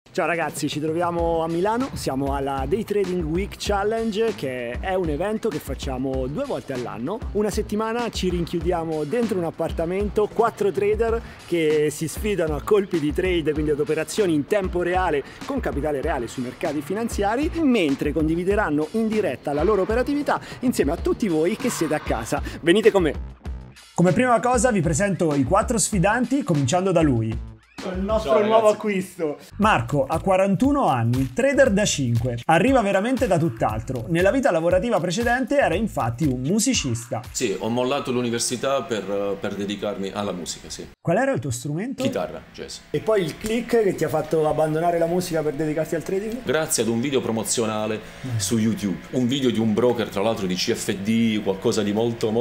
Ciao ragazzi, ci troviamo a Milano, siamo alla Day Trading Week Challenge, che è un evento che facciamo 2 volte all'anno. Una settimana ci rinchiudiamo dentro un appartamento, 4 trader che si sfidano a colpi di trade, quindi ad operazioni in tempo reale con capitale reale sui mercati finanziari, mentre condivideranno in diretta la loro operatività insieme a tutti voi che siete a casa. Venite con me! Come prima cosa vi presento i 4 sfidanti, cominciando da lui. Il nostro nuovo acquisto. Marco ha 41 anni, trader da 5. Arriva veramente da tutt'altro. Nella vita lavorativa precedente era infatti un musicista. Sì, ho mollato l'università per dedicarmi alla musica, sì. Qual era il tuo strumento? Chitarra, jazz. E poi il click che ti ha fatto abbandonare la musica per dedicarti al trading? Grazie ad un video promozionale su YouTube. Un video di un broker, tra l'altro di CFD, qualcosa di molto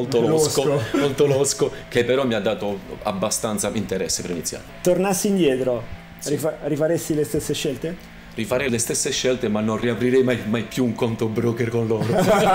losco, che però mi ha dato abbastanza interesse per iniziare. Tornassi indietro, sì. Rifaresti le stesse scelte? Rifarei le stesse scelte, ma non riaprirei mai più un conto broker con loro.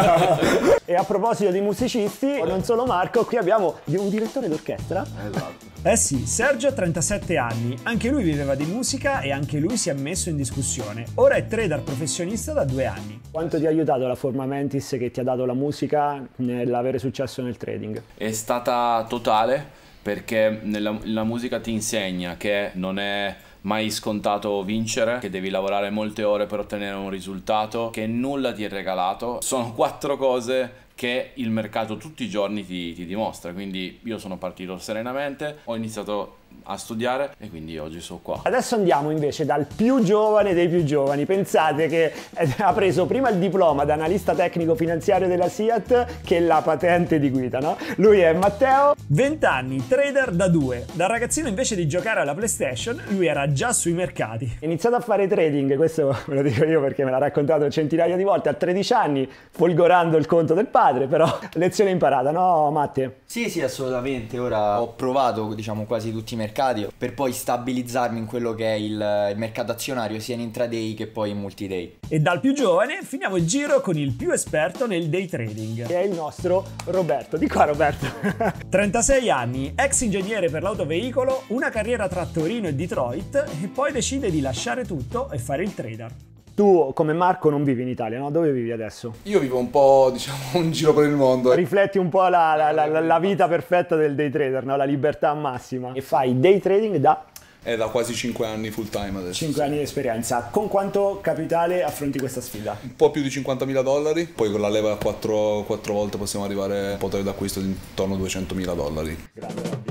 E a proposito di musicisti, non solo Marco, qui abbiamo un direttore d'orchestra. Esatto. Eh sì, Sergio ha 37 anni, anche lui viveva di musica e anche lui si è messo in discussione. Ora è trader professionista da 2 anni. Quanto ti ha aiutato la Forma Mentis che ti ha dato la musica nell'avere successo nel trading? È stata totale, perché la musica ti insegna che non è mai scontato vincere, che devi lavorare molte ore per ottenere un risultato, che nulla ti è regalato. Sono 4 cose che il mercato tutti i giorni ti dimostra. Quindi io sono partito serenamente, ho iniziato a studiare e quindi oggi sono qua. Adesso andiamo invece dal più giovane dei più giovani. Pensate che ha preso prima il diploma da analista tecnico finanziario della SIAT che la patente di guida, no? Lui è Matteo, 20 anni, trader da 2. Da ragazzino invece di giocare alla PlayStation lui era già sui mercati. Ha iniziato a fare trading, questo ve lo dico io perché me l'ha raccontato centinaia di volte, a 13 anni, folgorando il conto del padre, però lezione imparata, no Matte? Sì, assolutamente. Ora ho provato, diciamo, quasi tutti i mercati per poi stabilizzarmi in quello che è il mercato azionario, sia in intraday che poi in multiday. E dal più giovane finiamo il giro con il più esperto nel day trading, che è il nostro Roberto. Di qua Roberto. 36 anni, ex ingegnere per l'autoveicolo, una carriera tra Torino e Detroit e poi decide di lasciare tutto e fare il trader. Tu, come Marco, non vivi in Italia, no? Dove vivi adesso? Io vivo un po', diciamo, un giro per il mondo. Rifletti un po' la vita perfetta del day trader, no? La libertà massima. E fai day trading da? È da quasi 5 anni full time adesso. 5 anni di esperienza. Con quanto capitale affronti questa sfida? Un po' più di $50.000, poi con la leva a 4 volte possiamo arrivare a un potere d'acquisto di intorno a $200.000. Grande Robby.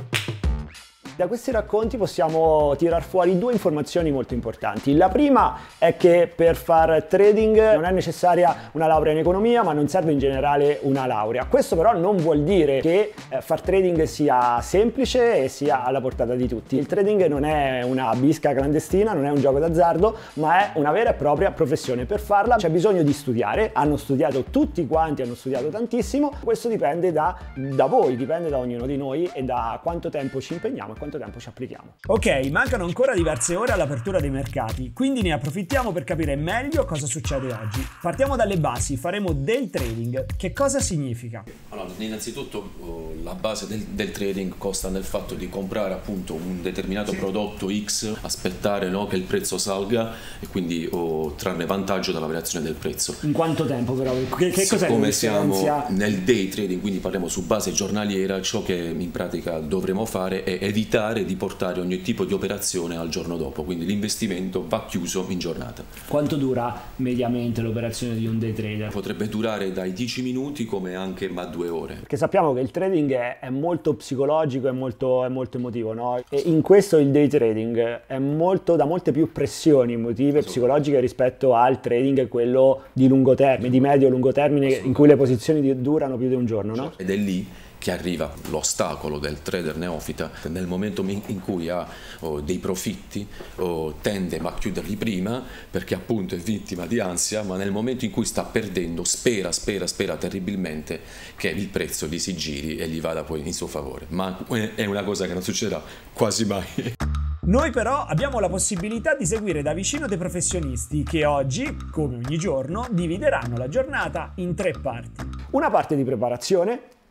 Da questi racconti possiamo tirar fuori 2 informazioni molto importanti. La prima è che per far trading non è necessaria una laurea in economia, ma non serve in generale una laurea. Questo però non vuol dire che far trading sia semplice e sia alla portata di tutti. Il trading non è una bisca clandestina, non è un gioco d'azzardo, ma è una vera e propria professione. Per farla c'è bisogno di studiare. Hanno studiato tutti quanti, hanno studiato tantissimo. Questo dipende da voi, dipende da ognuno di noi e da quanto tempo ci impegniamo, quanto tempo ci applichiamo. Ok, mancano ancora diverse ore all'apertura dei mercati, quindi ne approfittiamo per capire meglio cosa succede oggi. Partiamo dalle basi, faremo day trading. Che cosa significa? Allora, innanzitutto la base del trading consta nel fatto di comprare appunto un determinato prodotto X, aspettare, no, che il prezzo salga e quindi trarne vantaggio dalla variazione del prezzo. In quanto tempo però? Che cos'è? Come siamo nel day trading, quindi parliamo su base giornaliera, ciò che in pratica dovremo fare è evitare di portare ogni tipo di operazione al giorno dopo, quindi l'investimento va chiuso in giornata. Quanto dura mediamente l'operazione di un day trader? Potrebbe durare dai 10 minuti come anche 2 ore. Perché sappiamo che il trading è molto psicologico, è molto emotivo, no? E in questo il day trading è da molte più pressioni emotive e psicologiche rispetto al trading, quello di lungo termine, di medio-lungo termine, in cui le posizioni durano più di un giorno, no? Ed è lì che arriva l'ostacolo del trader neofita. Nel momento in cui ha dei profitti tende a chiuderli prima perché appunto è vittima di ansia, ma nel momento in cui sta perdendo spera terribilmente che il prezzo gli si giri e gli vada poi in suo favore, ma è una cosa che non succederà quasi mai. Noi però abbiamo la possibilità di seguire da vicino dei professionisti che oggi, come ogni giorno, divideranno la giornata in 3 parti. Una parte di preparazione,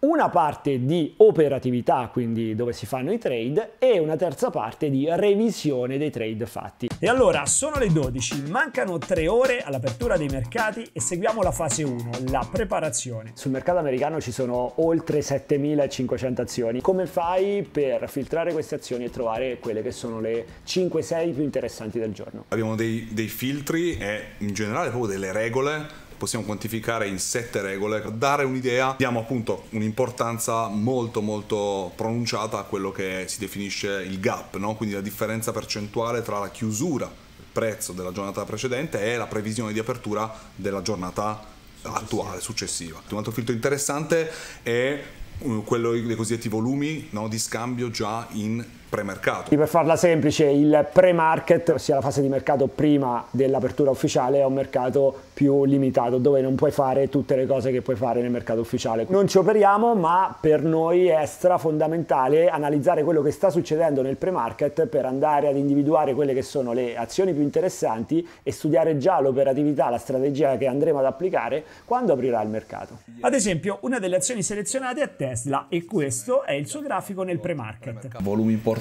una parte di operatività, quindi dove si fanno i trade, e una terza parte di revisione dei trade fatti. E allora sono le 12, mancano 3 ore all'apertura dei mercati e seguiamo la fase 1, la preparazione. Sul mercato americano ci sono oltre 7.500 azioni. Come fai per filtrare queste azioni e trovare quelle che sono le 5-6 più interessanti del giorno? Abbiamo dei filtri e in generale proprio delle regole. Possiamo quantificare in 7 regole. Per dare un'idea, diamo appunto un'importanza molto pronunciata a quello che si definisce il gap, no? Quindi la differenza percentuale tra la chiusura, il prezzo della giornata precedente, e la previsione di apertura della giornata attuale, successiva. Un altro filtro interessante è quello dei cosiddetti volumi, no? Di scambio già in premercato. Per farla semplice, il pre-market, ossia la fase di mercato prima dell'apertura ufficiale, è un mercato più limitato, dove non puoi fare tutte le cose che puoi fare nel mercato ufficiale. Non ci operiamo, ma per noi è fondamentale analizzare quello che sta succedendo nel pre-market per andare ad individuare quelle che sono le azioni più interessanti e studiare già l'operatività, la strategia che andremo ad applicare quando aprirà il mercato. Ad esempio, una delle azioni selezionate è Tesla e questo è il suo grafico nel pre-market. Volumi importanti,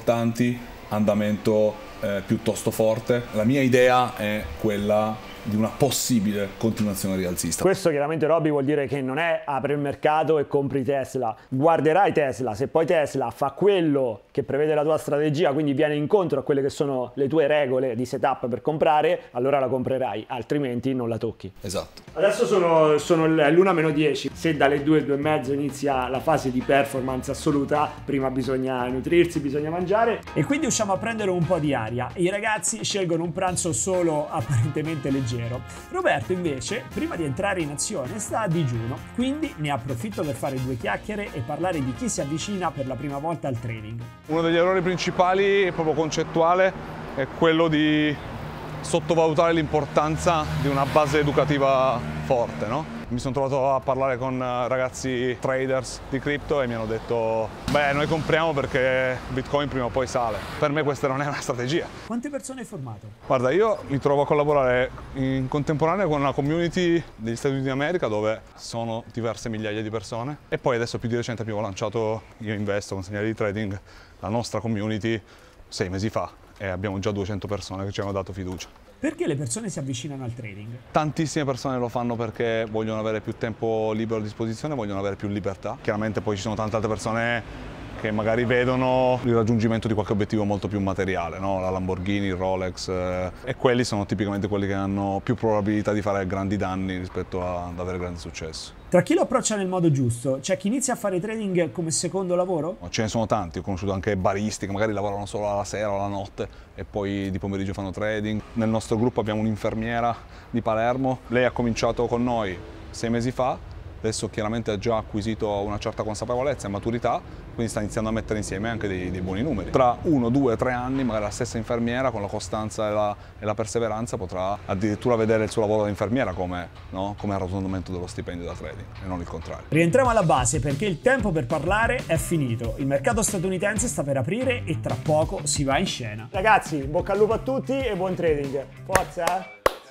andamento piuttosto forte. La mia idea è quella di una possibile continuazione rialzista. Questo chiaramente, Robby, vuol dire che non è apri il mercato e compri Tesla. Guarderai Tesla, se poi Tesla fa quello che prevede la tua strategia, quindi viene incontro a quelle che sono le tue regole di setup per comprare, allora la comprerai, altrimenti non la tocchi. Esatto. Adesso sono l'1-10. Se dalle 2-2:30 inizia la fase di performance assoluta, prima bisogna nutrirsi, bisogna mangiare. E quindi usciamo a prendere un po' di aria. I ragazzi scelgono un pranzo solo apparentemente leggero. Roberto invece, prima di entrare in azione, sta a digiuno, quindi ne approfitto per fare 2 chiacchiere e parlare di chi si avvicina per la prima volta al trading. Uno degli errori principali, proprio concettuale, è quello di sottovalutare l'importanza di una base educativa forte, no? Mi sono trovato a parlare con ragazzi traders di cripto e mi hanno detto: beh, noi compriamo perché Bitcoin prima o poi sale. Per me questa non è una strategia. Quante persone hai formato? Guarda, io mi trovo a collaborare in contemporanea con una community degli Stati Uniti d'America dove sono diverse migliaia di persone, e poi adesso più di recente abbiamo lanciato Io Investo con Segnali di Trading, la nostra community, 6 mesi fa, e abbiamo già 200 persone che ci hanno dato fiducia. Perché le persone si avvicinano al trading? Tantissime persone lo fanno perché vogliono avere più tempo libero a disposizione, vogliono avere più libertà. Chiaramente poi ci sono tante altre persone che magari vedono il raggiungimento di qualche obiettivo molto più materiale, no? La Lamborghini, il Rolex, e quelli sono tipicamente quelli che hanno più probabilità di fare grandi danni rispetto ad avere grande successo. Tra chi lo approccia nel modo giusto, c'è chi inizia a fare trading come secondo lavoro? Ce ne sono tanti, ho conosciuto anche baristi che magari lavorano solo alla sera o alla notte e poi di pomeriggio fanno trading. Nel nostro gruppo abbiamo un'infermiera di Palermo, lei ha cominciato con noi 6 mesi fa, adesso chiaramente ha già acquisito una certa consapevolezza e maturità, quindi sta iniziando a mettere insieme anche dei buoni numeri. Tra 1, 2, 3 anni magari la stessa infermiera con la costanza e la perseveranza potrà addirittura vedere il suo lavoro da infermiera come arrotondamento dello stipendio da trading e non il contrario. Rientriamo alla base perché il tempo per parlare è finito. Il mercato statunitense sta per aprire e tra poco si va in scena. Ragazzi, in bocca al lupo a tutti e buon trading. Forza!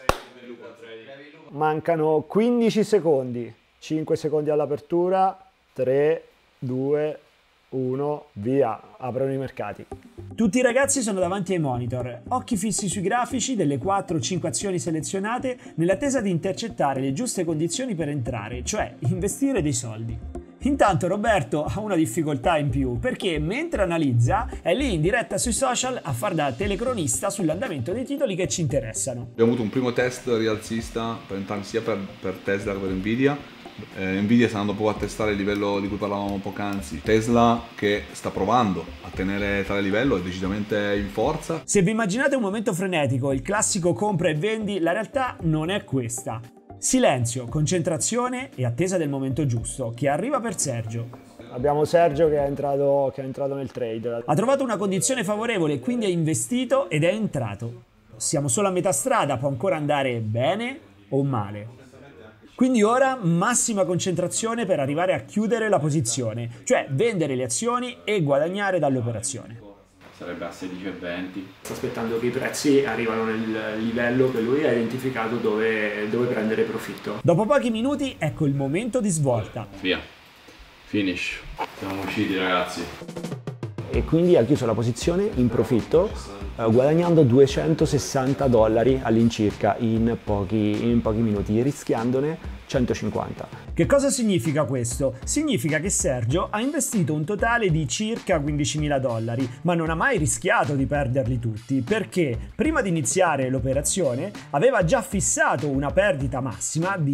Mancano 15 secondi. 5 secondi all'apertura, 3, 2, 1, via, aprono i mercati. Tutti i ragazzi sono davanti ai monitor, occhi fissi sui grafici delle 4-5 azioni selezionate nell'attesa di intercettare le giuste condizioni per entrare, cioè investire dei soldi. Intanto Roberto ha una difficoltà in più perché mentre analizza è lì in diretta sui social a far da telecronista sull'andamento dei titoli che ci interessano. Abbiamo avuto un primo test rialzista sia per Tesla che per Nvidia. Nvidia sta andando proprio a testare il livello di cui parlavamo poc'anzi. Tesla che sta provando a tenere tale livello è decisamente in forza. Se vi immaginate un momento frenetico, il classico compra e vendi, la realtà non è questa. Silenzio, concentrazione e attesa del momento giusto, che arriva per Sergio. Abbiamo Sergio che è entrato nel trade. Ha trovato una condizione favorevole, quindi ha investito ed è entrato. Siamo solo a metà strada, può ancora andare bene o male. Quindi ora massima concentrazione per arrivare a chiudere la posizione, cioè vendere le azioni e guadagnare dall'operazione. Sarebbe a 16,20. Sta aspettando che i prezzi arrivano nel livello che lui ha identificato dove prendere profitto. Dopo pochi minuti ecco il momento di svolta. Via. Finish. Siamo usciti, ragazzi. E quindi ha chiuso la posizione in profitto, guadagnando $260 all'incirca in pochi minuti, rischiandone 150. Che cosa significa questo? Significa che Sergio ha investito un totale di circa $15.000, ma non ha mai rischiato di perderli tutti, perché prima di iniziare l'operazione aveva già fissato una perdita massima di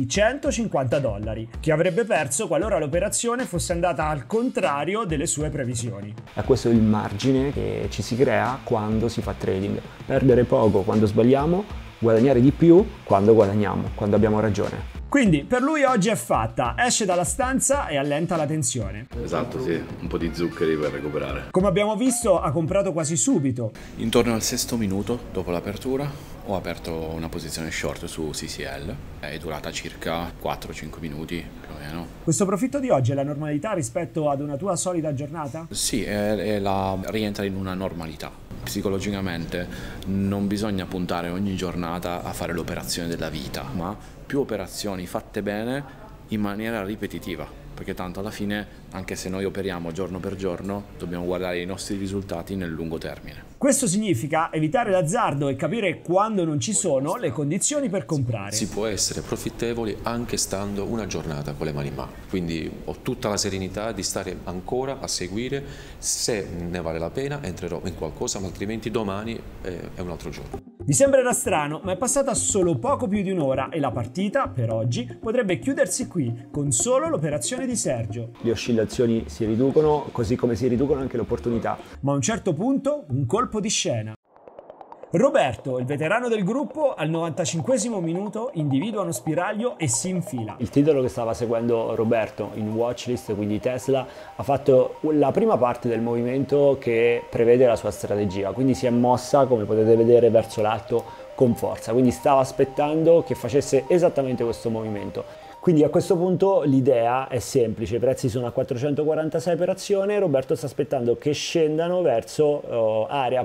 $150, che avrebbe perso qualora l'operazione fosse andata al contrario delle sue previsioni. E questo è il margine che ci si crea quando si fa trading. Perdere poco quando sbagliamo, guadagnare di più quando guadagniamo, quando abbiamo ragione. Quindi per lui oggi è fatta, esce dalla stanza e allenta la tensione. Esatto, sì, un po' di zuccheri per recuperare. Come abbiamo visto, ha comprato quasi subito. Intorno al 6° minuto, dopo l'apertura, ho aperto una posizione short su CCL, è durata circa 4-5 minuti più o meno. Questo profitto di oggi è la normalità rispetto ad una tua solita giornata? Sì, rientra in una normalità. Psicologicamente non bisogna puntare ogni giornata a fare l'operazione della vita, ma più operazioni fatte bene in maniera ripetitiva, perché tanto alla fine, anche se noi operiamo giorno per giorno, dobbiamo guardare i nostri risultati nel lungo termine. Questo significa evitare l'azzardo e capire quando non ci sono le condizioni per comprare. Si può essere profittevoli anche stando una giornata con le mani in mano, quindi ho tutta la serenità di stare ancora a seguire, se ne vale la pena entrerò in qualcosa, ma altrimenti domani è un altro giorno. Vi sembrerà strano, ma è passata solo poco più di un'ora e la partita, per oggi, potrebbe chiudersi qui, con solo l'operazione di Sergio. Le oscillazioni si riducono, così come si riducono anche le opportunità. Ma a un certo punto, un colpo di scena. Roberto, il veterano del gruppo, al 95° minuto individua uno spiraglio e si infila. Il titolo che stava seguendo Roberto in watchlist, quindi Tesla, ha fatto la prima parte del movimento che prevede la sua strategia, quindi si è mossa, come potete vedere, verso l'alto con forza, quindi stava aspettando che facesse esattamente questo movimento. Quindi a questo punto l'idea è semplice, i prezzi sono a 446 per azione, Roberto sta aspettando che scendano verso area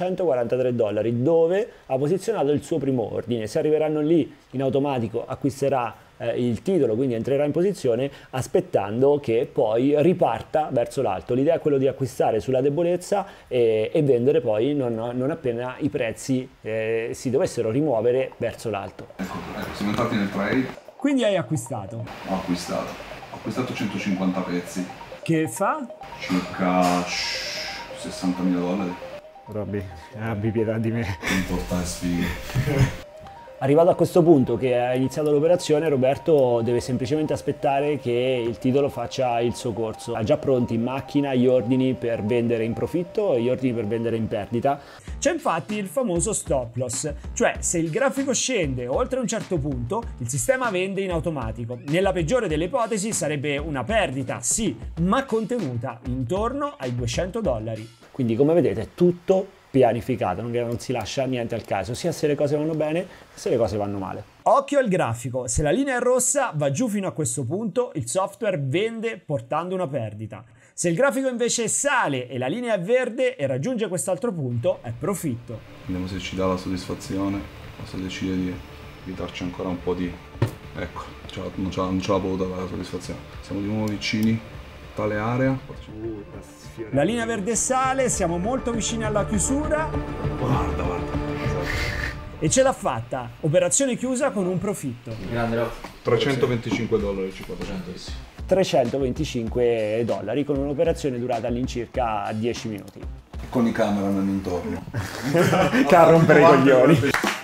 $443, dove ha posizionato il suo primo ordine. Se arriveranno lì, in automatico acquisterà il titolo, quindi entrerà in posizione aspettando che poi riparta verso l'alto. L'idea è quello di acquistare sulla debolezza e vendere poi non appena i prezzi si dovessero rimuovere verso l'alto. Ecco, siamo entrati nel trade. Quindi hai acquistato. Ho acquistato 150 pezzi. Che fa? Circa $60.000. Robby, abbi pietà di me. Non portare sfighe. Arrivato a questo punto che ha iniziato l'operazione, Roberto deve semplicemente aspettare che il titolo faccia il suo corso. Ha già pronti in macchina gli ordini per vendere in profitto e gli ordini per vendere in perdita. C'è infatti il famoso stop loss, cioè se il grafico scende oltre un certo punto, il sistema vende in automatico. Nella peggiore delle ipotesi sarebbe una perdita, sì, ma contenuta intorno ai $200. Quindi come vedete tutto pianificato, non si lascia niente al caso, sia se le cose vanno bene, sia se le cose vanno male. Occhio al grafico, se la linea è rossa va giù fino a questo punto, il software vende portando una perdita. Se il grafico invece sale e la linea è verde e raggiunge quest'altro punto, è profitto. Vediamo se ci dà la soddisfazione o se decide di darci ancora un po' di... Ecco, non ce l'ha voluta la soddisfazione. Siamo di nuovo vicini a tale area. La linea verde sale, siamo molto vicini alla chiusura. Guarda. E ce l'ha fatta. Operazione chiusa con un profitto. Grande, $325 ci $325 con un'operazione durata all'incirca 10 minuti. Con i cameraman intorno. Che a rompere i coglioni.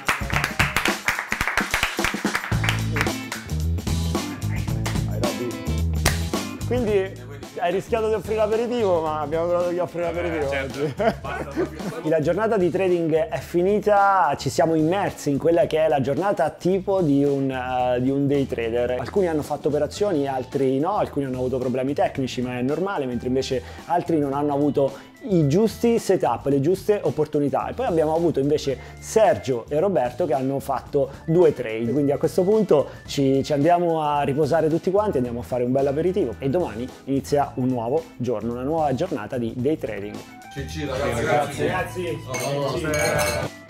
Quindi hai rischiato di offrire l'aperitivo, ma abbiamo trovato chi offre l'aperitivo oggi. La giornata di trading è finita, ci siamo immersi in quella che è la giornata tipo di un day trader. Alcuni hanno fatto operazioni, altri no, alcuni hanno avuto problemi tecnici, ma è normale, mentre invece altri non hanno avuto i giusti setup, le giuste opportunità. E poi abbiamo avuto invece Sergio e Roberto che hanno fatto 2 trade, quindi a questo punto ci andiamo a riposare tutti quanti, andiamo a fare un bel aperitivo e domani inizia un nuovo giorno, una nuova giornata di day trading. Ciao ragazzi. Grazie.